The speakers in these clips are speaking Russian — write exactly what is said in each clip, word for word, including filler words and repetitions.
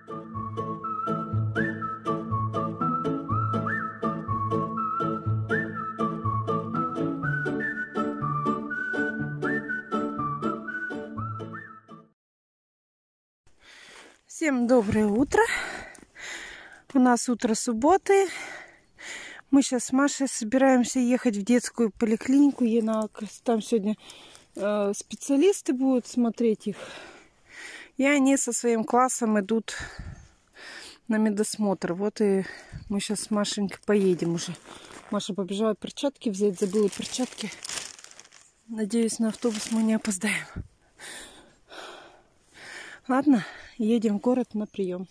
Всем доброе утро. У нас утро субботы. Мы сейчас с Машей собираемся ехать в детскую поликлинику. Там сегодня э, специалисты будут смотреть их. И они со своим классом идут на медосмотр. Вот и мы сейчас с Машенькой поедем уже. Маша побежала перчатки взять, забыла перчатки. Надеюсь, на автобус мы не опоздаем. Ладно, едем в город на прием.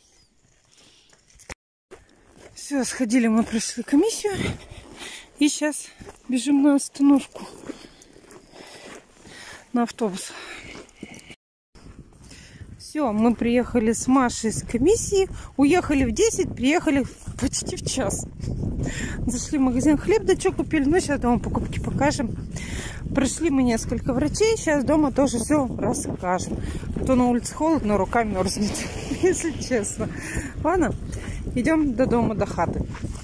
Все, сходили, мы прошли комиссию. И сейчас бежим на остановку. На автобус. Все, мы приехали с Машей с комиссии. Уехали в десять, приехали почти в час. Зашли в магазин, хлеб да что купили. Ну, сейчас дома покупки покажем. Прошли мы несколько врачей. Сейчас дома тоже все расскажем. А то на улице холодно, рука мерзнет, если честно. Ладно, идем до дома, до хаты.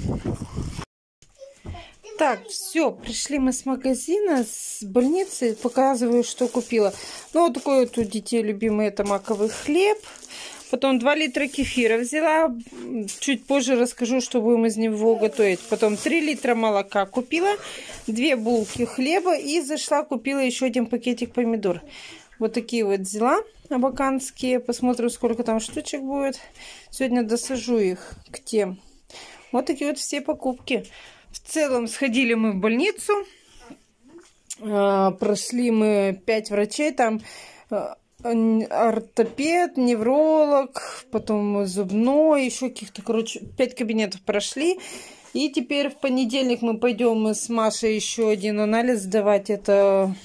Так, все, пришли мы с магазина, с больницы. Показываю, что купила. Ну, вот такой вот у детей любимый, это маковый хлеб. Потом два литра кефира взяла. Чуть позже расскажу, что будем из него готовить. Потом три литра молока купила. Две булки хлеба. И зашла, купила еще один пакетик помидор. Вот такие вот взяла абаканские. Посмотрим, сколько там штучек будет. Сегодня досажу их к тем. Вот такие вот все покупки. В целом сходили мы в больницу. Прошли мы пять врачей. Там ортопед, невролог, потом зубной, еще каких-то, короче, пять кабинетов прошли. И теперь в понедельник мы пойдем с Машей еще один анализ сдавать. Это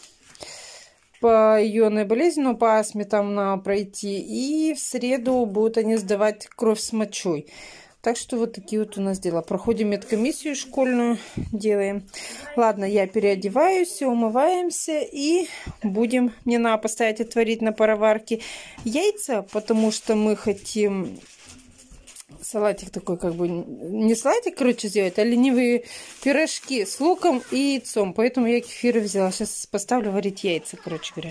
по ионной болезни, но по астме там надо пройти. И в среду будут они сдавать кровь с мочой. Так что вот такие вот у нас дела. Проходим медкомиссию школьную, делаем. Ладно, я переодеваюсь, все, умываемся и будем... Мне надо поставить отварить на пароварке яйца, потому что мы хотим салатик такой, как бы, не салатик, короче, сделать, а ленивые пирожки с луком и яйцом. Поэтому я кефир взяла. Сейчас поставлю варить яйца, короче говоря.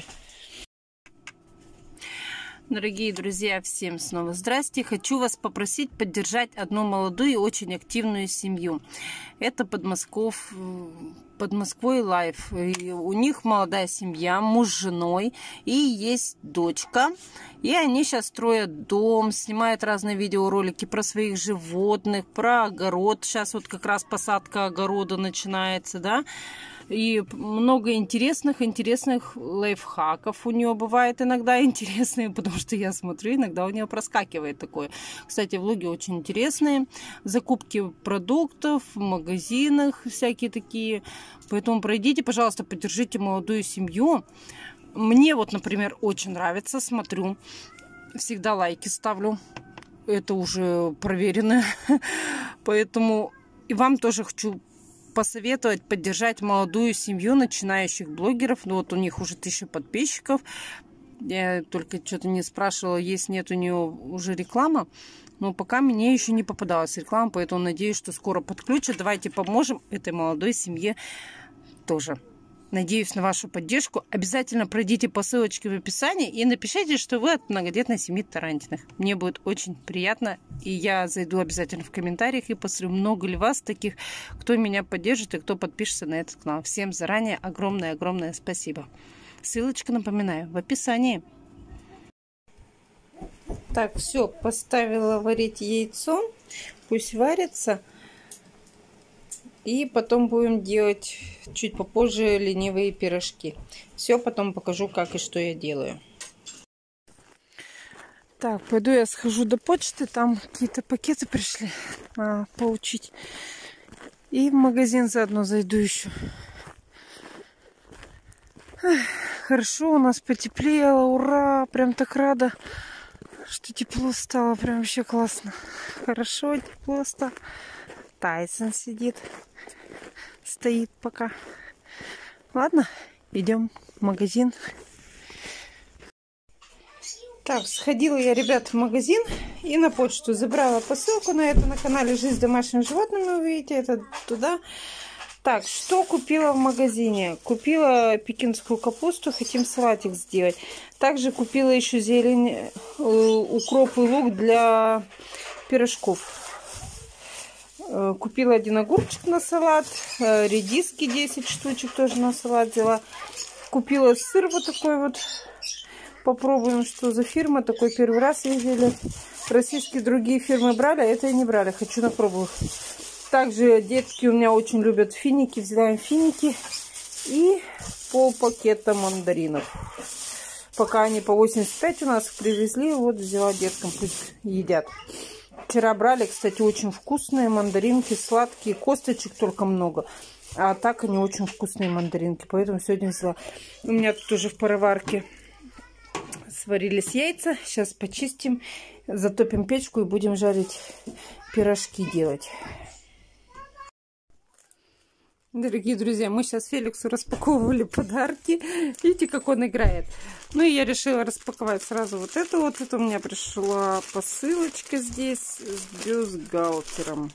Дорогие друзья, всем снова здрасте. Хочу вас попросить поддержать одну молодую и очень активную семью. Это Подмосков, под Москвой Лайф. У них молодая семья, муж с женой и есть дочка. И они сейчас строят дом, снимают разные видеоролики про своих животных, про огород. Сейчас вот как раз посадка огорода начинается, да. И много интересных, интересных лайфхаков у нее бывает иногда интересные, потому что я смотрю, иногда у нее проскакивает такое. Кстати, влоги очень интересные. Закупки продуктов в магазинах всякие такие. Поэтому пройдите, пожалуйста, поддержите молодую семью. Мне вот, например, очень нравится, смотрю. Всегда лайки ставлю. Это уже проверено. Поэтому и вам тоже хочу посоветовать поддержать молодую семью начинающих блогеров. Ну, вот у них уже тысяча подписчиков. Я только что-то не спрашивала, есть нет у нее уже реклама. Но пока мне еще не попадалась реклама, поэтому надеюсь, что скоро подключат. Давайте поможем этой молодой семье тоже. Надеюсь на вашу поддержку. Обязательно пройдите по ссылочке в описании и напишите, что вы от многодетной семьи Тарантиных. Мне будет очень приятно. И я зайду обязательно в комментариях и посмотрю, много ли вас таких, кто меня поддержит и кто подпишется на этот канал. Всем заранее огромное-огромное спасибо. Ссылочка, напоминаю, в описании. Так, все, поставила варить яйцо. Пусть варится. И потом будем делать чуть попозже ленивые пирожки. Все, потом покажу, как и что я делаю. Так, пойду я схожу до почты. Там какие-то пакеты пришли. Надо поучить. И в магазин заодно зайду еще. Эх, хорошо, у нас потеплело. Ура! Прям так рада, что тепло стало. Прям вообще классно. Хорошо, тепло стало. Тайсон сидит. Стоит пока. Ладно, идем в магазин. Так, сходила я, ребят, в магазин и на почту забрала посылку на это, на канале «Жизнь с домашними животными», вы видите, это туда. Так, что купила в магазине? Купила пекинскую капусту, хотим салатик сделать. Также купила еще зелень, укроп и лук для пирожков. Купила один огурчик на салат, редиски десять штучек тоже на салат взяла. Купила сыр вот такой вот. Попробуем, что за фирма. Такой первый раз видели. Российские другие фирмы брали, а это я не брали. Хочу напробовать. Также детки у меня очень любят финики. Взяла им финики. И пол пакета мандаринов. Пока они по восемьдесят пять у нас привезли. Вот взяла деткам, пусть едят. Вчера брали, кстати, очень вкусные мандаринки. Сладкие. Косточек только много. А так они очень вкусные мандаринки. Поэтому сегодня взяла. У меня тут уже в пароварке сварились яйца. Сейчас почистим, затопим печку и будем жарить пирожки делать. Дорогие друзья, мы сейчас Феликсу распаковывали подарки. Видите, как он играет. Ну и я решила распаковать сразу вот это вот. Это у меня пришла посылочка здесь с бюстгальтером.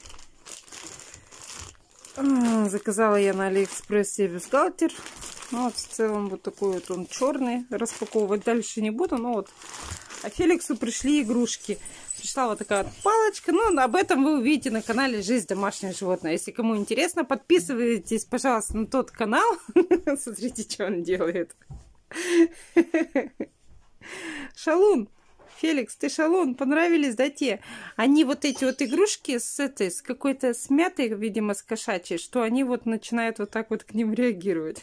Заказала я на Алиэкспрессе бюстгальтер. Ну, вот в целом вот такой вот он черный. Распаковывать дальше не буду. Но вот. А Феликсу пришли игрушки. Пришла вот такая вот палочка. Ну, об этом вы увидите на канале «Жизнь домашнего животного». Если кому интересно, подписывайтесь, пожалуйста, на тот канал. Смотрите, что он делает. Шалун. Феликс, ты шалун. Понравились, да, те? Они вот эти вот игрушки с этой, с какой-то смятой, видимо, с кошачьей, что они вот начинают вот так вот к ним реагировать.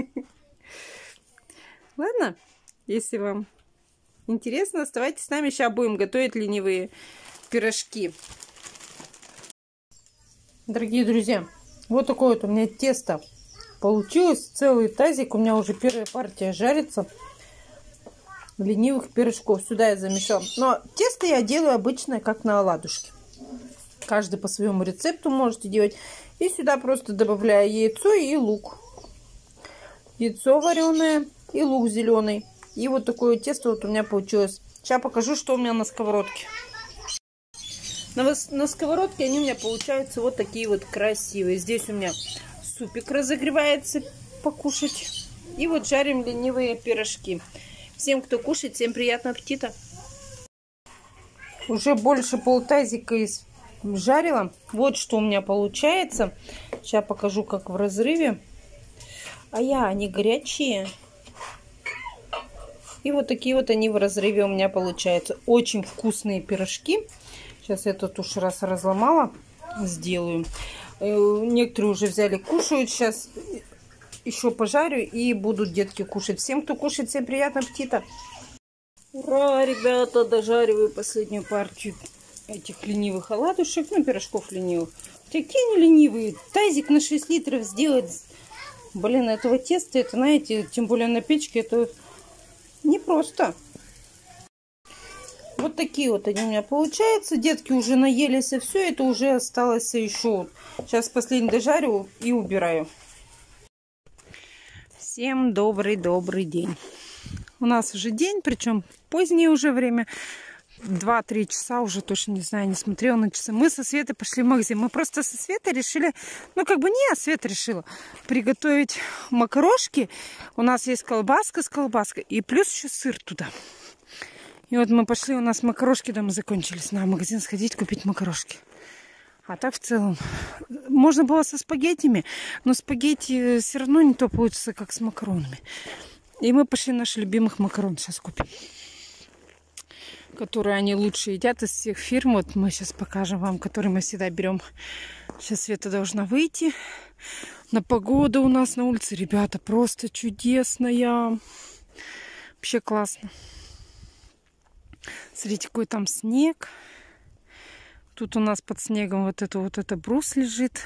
Ладно, если вам интересно, оставайтесь с нами. Сейчас будем готовить ленивые пирожки. Дорогие друзья, вот такое вот у меня тесто получилось. Целый тазик. У меня уже первая партия жарится. Ленивых пирожков. Сюда я замешала. Но тесто я делаю обычно как на оладушке. Каждый по своему рецепту можете делать. И сюда просто добавляю яйцо и лук. Яйцо вареное и лук зеленый. И вот такое тесто вот у меня получилось. Сейчас покажу, что у меня на сковородке. На, на сковородке они у меня получаются вот такие вот красивые. Здесь у меня супик разогревается покушать. И вот жарим ленивые пирожки. Всем, кто кушает, всем приятного аппетита. Уже больше полтазика жарила. Вот что у меня получается. Сейчас покажу, как в разрыве. А я, они горячие. И вот такие вот они в разрыве у меня получаются. Очень вкусные пирожки. Сейчас я тут уж раз разломала. Сделаю. Некоторые уже взяли, кушают. Сейчас еще пожарю и будут детки кушать. Всем, кто кушает, всем приятного аппетита. Ура, ребята, дожариваю последнюю партию этих ленивых оладушек. Ну, пирожков ленивых. Какие они ленивые. Тазик на шесть литров сделать. Блин, этого теста, это, знаете, тем более на печке, это непросто. Вот такие вот они у меня получаются. Детки уже наелись, и все. Это уже осталось еще. Сейчас последний дожарю и убираю. Всем добрый-добрый день. У нас уже день, причем позднее уже время. два-три часа уже, точно не знаю, не смотрела на часы. Мы со Светой пошли в магазин. Мы просто со Светой решили, ну как бы не, а Света решила приготовить макарошки. У нас есть колбаска с колбаской и плюс еще сыр туда. И вот мы пошли, у нас макарошки дома закончились. На магазин сходить, купить макарошки. А так в целом можно было со спагеттями, но спагетти все равно не то получится, как с макаронами. И мы пошли наших любимых макарон сейчас купим, которые они лучше едят из всех фирм. Вот мы сейчас покажем вам, которые мы всегда берем. Сейчас Света должна выйти. На погода у нас на улице, ребята, просто чудесная. Вообще классно. Смотрите, какой там снег. Тут у нас под снегом вот это вот это брус лежит.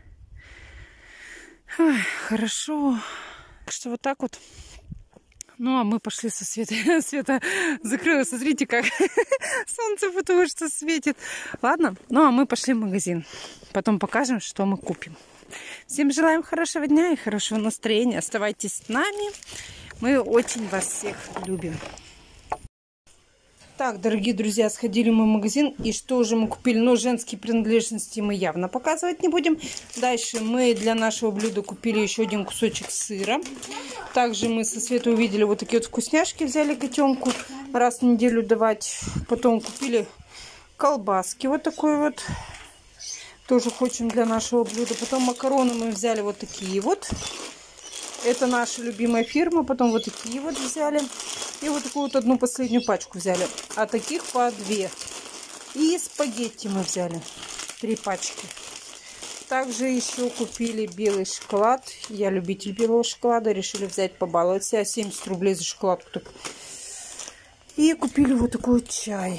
Ой, хорошо. Так что вот так вот. Ну, а мы пошли со Светой. Света закрыла. Смотрите, как солнце потому что светит. Ладно, ну, а мы пошли в магазин. Потом покажем, что мы купим. Всем желаем хорошего дня и хорошего настроения. Оставайтесь с нами. Мы очень вас всех любим. Так, дорогие друзья, сходили мы в магазин. И что же мы купили? Но женские принадлежности мы явно показывать не будем. Дальше мы для нашего блюда купили еще один кусочек сыра. Также мы со Светой увидели вот такие вот вкусняшки. Взяли котенку раз в неделю давать. Потом купили колбаски вот такой вот. Тоже хочем для нашего блюда. Потом макароны мы взяли вот такие вот. Это наша любимая фирма. Потом вот такие вот взяли. И вот такую вот одну последнюю пачку взяли. А таких по две. И спагетти мы взяли. Три пачки. Также еще купили белый шоколад. Я любитель белого шоколада. Решили взять, побаловать себя. семьдесят рублей за шоколадку. И купили вот такой чай.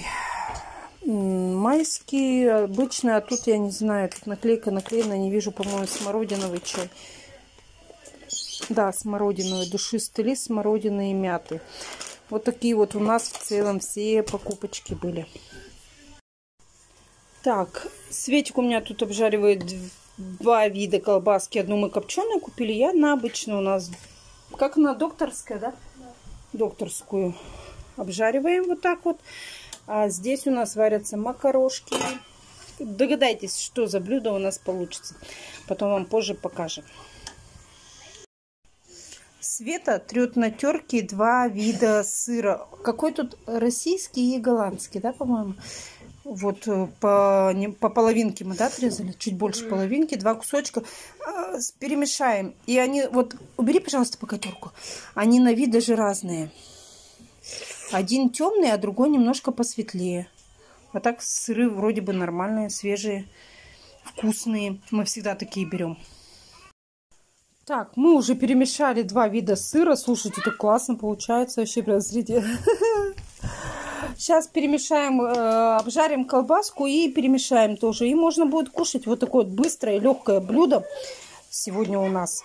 Майский, обычный. А тут я не знаю. Тут наклейка наклеена. Не вижу, по-моему, смородиновый чай. Да, смородиновый. Душистый лист, смородины и мяты. Вот такие вот у нас в целом все покупочки были. Так, Светик у меня тут обжаривает два вида колбаски. Одну мы копченую купили, я на обычную у нас. Как на докторская, да? Да. Докторскую. Обжариваем вот так вот. А здесь у нас варятся макарошки. Догадайтесь, что за блюдо у нас получится. Потом вам позже покажем. Света трет на терке два вида сыра. Какой тут российский и голландский, да, по-моему? Вот по, не, по половинке мы, да, отрезали? Чуть больше половинки, два кусочка. Э, перемешаем. И они, вот, убери, пожалуйста, пока терку. Они на вид даже разные. Один темный, а другой немножко посветлее. А так сыры вроде бы нормальные, свежие, вкусные. Мы всегда такие берем. Так, мы уже перемешали два вида сыра. Слушайте, это классно получается. Вообще, прям, смотрите. Сейчас перемешаем, э, обжарим колбаску и перемешаем тоже. И можно будет кушать. Вот такое вот быстрое, легкое блюдо сегодня у нас.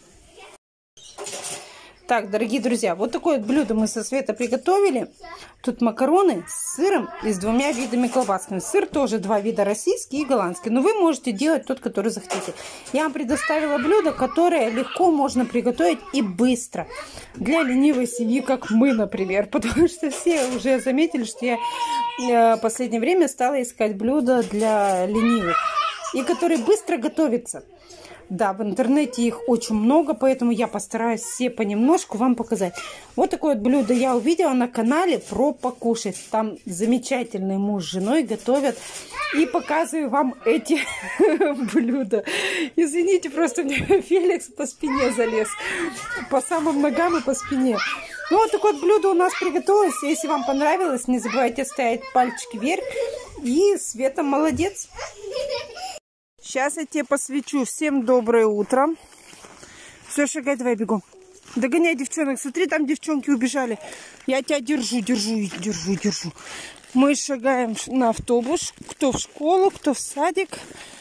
Так, дорогие друзья, вот такое вот блюдо мы со Светой приготовили. Тут макароны с сыром и с двумя видами колбасками. Сыр тоже два вида, российский и голландский. Но вы можете делать тот, который захотите. Я вам предоставила блюдо, которое легко можно приготовить и быстро. Для ленивой семьи, как мы, например. Потому что все уже заметили, что я в последнее время стала искать блюда для ленивых. И которые быстро готовятся. Да, в интернете их очень много, поэтому я постараюсь все понемножку вам показать. Вот такое вот блюдо я увидела на канале про покушать. Там замечательный муж с женой готовят. И показываю вам эти блюда. Извините, просто у меня Феликс по спине залез. По самым ногам и по спине. Ну, вот такое вот блюдо у нас приготовилось. Если вам понравилось, не забывайте ставить пальчики вверх. И Света молодец. Сейчас я тебе посвечу. Всем доброе утро. Все, шагай, давай бегом. Догоняй девчонок. Смотри, там девчонки убежали. Я тебя держу, держу, держу, держу. Мы шагаем на автобус. Кто в школу, кто в садик.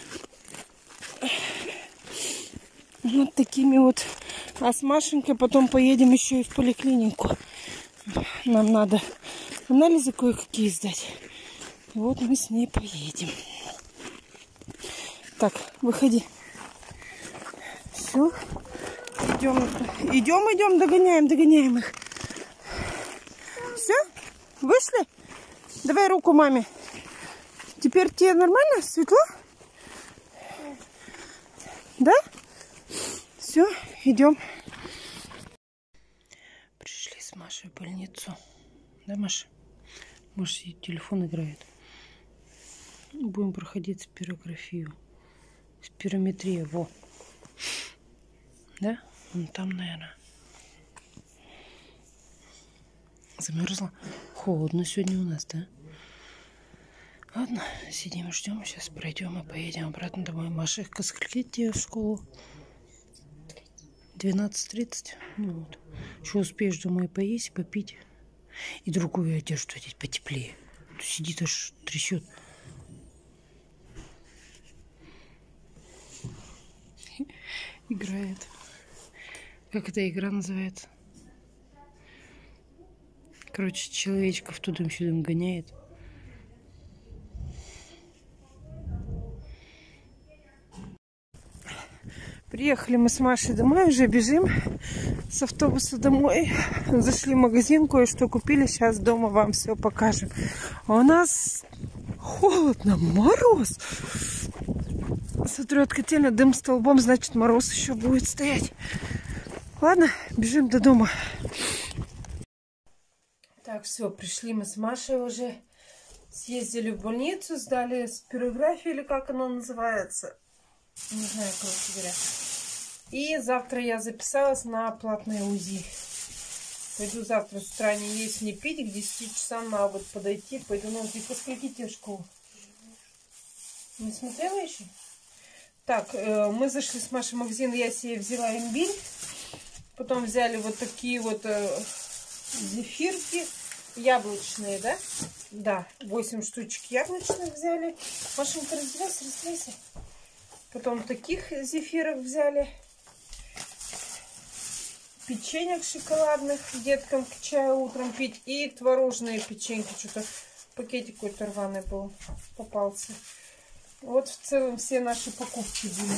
Вот такими вот. А с Машенькой потом поедем еще и в поликлинику. Нам надо анализы кое-какие сдать. И вот мы с ней поедем. Так, выходи. Все. Идем, идем, идем, догоняем, догоняем их. Все? Вышли? Давай руку маме. Теперь тебе нормально? Светло? Да? Все, идем. Пришли с Машей в больницу. Да, Маша? Маша, телефон играет. Будем проходить спирографию. Спирометрия, во. Да? Вон там, наверное. Замерзла? Холодно сегодня у нас, да? Ладно, сидим и ждем. Сейчас пройдем и поедем обратно домой. Маша, ко скольки тебе в школу? двенадцать тридцать. Ну вот. Еще успеешь, думаю, поесть, попить. И другую одежду одеть потеплее. Сидит аж трясет. Играет. Как эта игра называется? Короче, человечков тудым-сюдым гоняет. Приехали мы с Машей домой, уже бежим с автобуса домой. Зашли в магазин, кое-что купили. Сейчас дома вам все покажем. А у нас холодно, мороз. Смотрю, от котельной дым столбом, значит, мороз еще будет стоять. Ладно, бежим до дома. Так, все, пришли мы с Машей уже. Съездили в больницу, сдали спирографию, или как оно называется. Не знаю, короче говоря. И завтра я записалась на платное УЗИ. Пойду завтра с утра не есть, не пить. К десяти часам надо будет подойти. Пойду на УЗИ. По скольки тебе в школу? Не смотрела еще? Так, э, мы зашли с Машей в магазин. Я себе взяла имбирь. Потом взяли вот такие вот э, зефирки. Яблочные, да? Да, восемь штучек яблочных взяли. Машенька, раздевайся, раздевайся. Потом таких зефирок взяли. Печенек шоколадных деткам к чаю утром пить. И творожные печеньки. Что-то пакетик какой-то рваный был. Попался. Вот в целом все наши покупки были.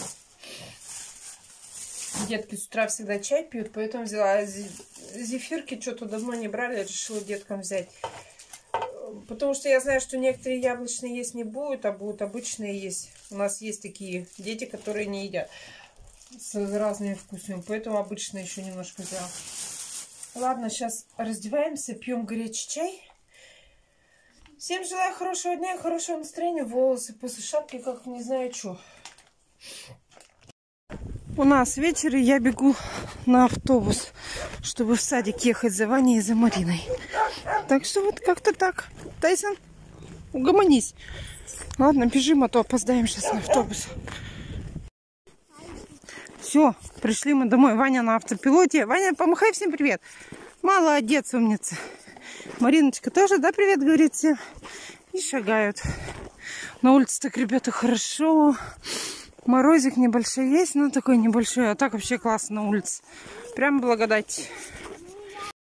Детки с утра всегда чай пьют, поэтому взяла зефирки. Что-то давно не брали, решила деткам взять. Потому что я знаю, что некоторые яблочные есть не будут, а будут обычные есть. У нас есть такие дети, которые не едят с разными вкусами, поэтому обычно еще немножко взяла. Ладно, сейчас раздеваемся, пьем горячий чай. Всем желаю хорошего дня, хорошего настроения. Волосы после шапки, как не знаю что. У нас вечер, и я бегу на автобус, чтобы в садик ехать за Ваней и за Мариной. Так что вот как-то так. Тайсон, угомонись. Ладно, бежим, а то опоздаем сейчас на автобус. Все, пришли мы домой. Ваня на автопилоте. Ваня, помахай всем привет. Молодец, умница. Мариночка тоже, да, привет говорит всем. И шагают. На улице так, ребята, хорошо. Морозик небольшой есть, но такой небольшой. А так вообще классно на улице. Прям благодать.